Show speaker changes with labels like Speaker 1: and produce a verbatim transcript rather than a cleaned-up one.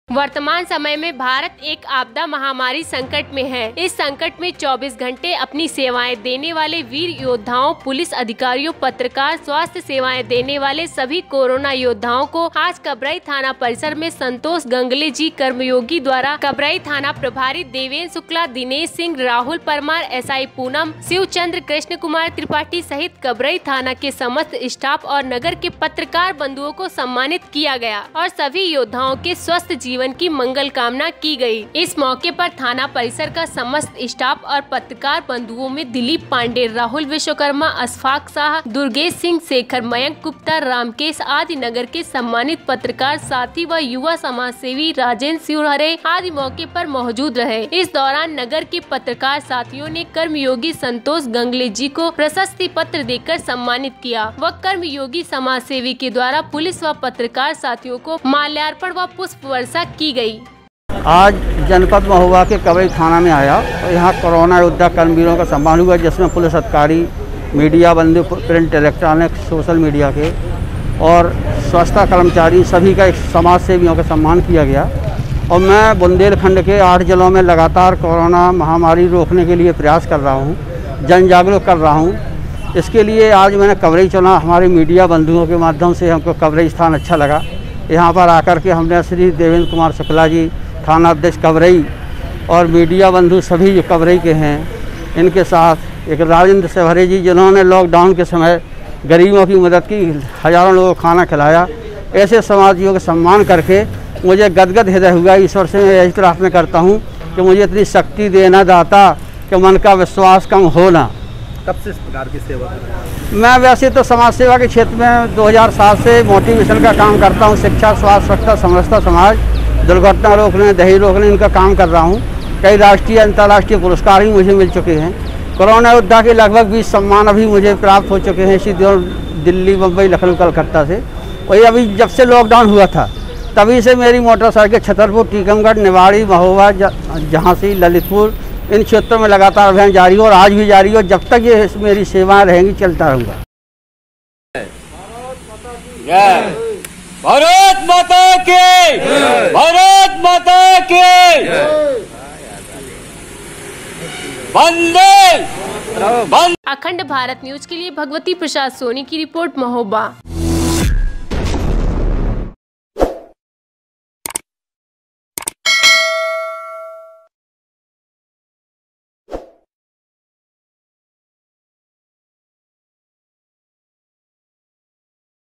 Speaker 1: वर्तमान समय में भारत एक आपदा महामारी संकट में है। इस संकट में चौबीस घंटे अपनी सेवाएं देने वाले वीर योद्धाओं, पुलिस अधिकारियों, पत्रकार, स्वास्थ्य सेवाएं देने वाले सभी कोरोना योद्धाओं को आज कबरई थाना परिसर में संतोष गंगले जी कर्मयोगी द्वारा कबरई थाना प्रभारी देवेंद्र शुक्ला, दिनेश सिंह, राहुल परमार, एसआई पूनम, शिवचंद्र, कृष्ण कुमार त्रिपाठी सहित कबरई थाना के समस्त स्टाफ और नगर के पत्रकार बंधुओं को सम्मानित किया गया और सभी योद्धाओं के स्वस्थ जीवन की मंगल कामना की गई। इस मौके पर थाना परिसर का समस्त स्टाफ और पत्रकार बंधुओं में दिलीप पांडे, राहुल विश्वकर्मा, अशफाक शाह, दुर्गेश सिंह, शेखर, मयंक गुप्ता, रामकेश आदि नगर के सम्मानित पत्रकार साथी व युवा समाज सेवी राजेंद्र सिंहरे आदि मौके पर मौजूद रहे। इस दौरान नगर के पत्रकार साथियों ने कर्मयोगी संतोष गंगले जी को प्रशस्ति पत्र देकर सम्मानित किया व कर्मयोगी समाज सेवी के द्वारा पुलिस व पत्रकार साथियों को माल्यार्पण व पुष्प वर्षा की गई।
Speaker 2: आज जनपद महोबा के कबरई थाना में आया और यहाँ कोरोना योद्धा कर्मवीरों का सम्मान हुआ, जिसमें पुलिस अधिकारी, मीडिया बंधु, प्रिंट, इलेक्ट्रॉनिक, सोशल मीडिया के और स्वच्छता कर्मचारी सभी का एक समाज सेवियों का सम्मान किया गया। और मैं बुंदेलखंड के आठ जिलों में लगातार कोरोना महामारी रोकने के लिए प्रयास कर रहा हूँ, जन जागरूक कर रहा हूँ। इसके लिए आज मैंने कबरई चुना। हमारे मीडिया बंधुओं के माध्यम से हमको कबरई स्थान अच्छा लगा। यहाँ पर आकर के हमने श्री देवेंद्र कुमार शुक्ला जी, थाना अध्यक्ष कबरई, और मीडिया बंधु सभी जो कबरई के हैं, इनके साथ एक राजेंद्र सिंहरे जी, जिन्होंने लॉकडाउन के समय गरीबों की मदद की, हज़ारों लोगों को खाना खिलाया। ऐसे समाजियों का सम्मान करके मुझे गदगद हृदय हुआ। ईश्वर से मैं यही प्रार्थना करता हूँ कि मुझे इतनी शक्ति देना दाता कि मन का विश्वास कम हो ना।
Speaker 3: कब से इस प्रकार की सेवा कर रहे हैं?
Speaker 2: मैं वैसे तो समाज सेवा के क्षेत्र में दो हज़ार सात से मोटिवेशन का काम करता हूँ। शिक्षा, स्वास्थ्य, स्वच्छता, समरसता समाज, दुर्घटना रोकने, दहेज रोकने, इनका काम कर रहा हूँ। कई राष्ट्रीय अंतर्राष्ट्रीय पुरस्कार भी मुझे मिल चुके हैं। कोरोना योद्धा के लगभग बीस सम्मान अभी मुझे प्राप्त हो चुके हैं, इसी दिल्ली, मुंबई, लखनऊ, कलकत्ता से। वही अभी जब से लॉकडाउन हुआ था तभी से मेरी मोटरसाइकिल छतरपुर, टीकमगढ़, निवाड़ी, महोबा, झांसी, ललितपुर, इन क्षेत्रों में लगातार अभियान जारी हो और आज भी जारी हो। जब तक ये मेरी सेवाएं रहेंगी चलता रहूँगा।
Speaker 4: भारत माता की, भारत माता की, वंदे।
Speaker 1: अखंड भारत न्यूज के लिए भगवती प्रसाद सोनी की रिपोर्ट, महोबा।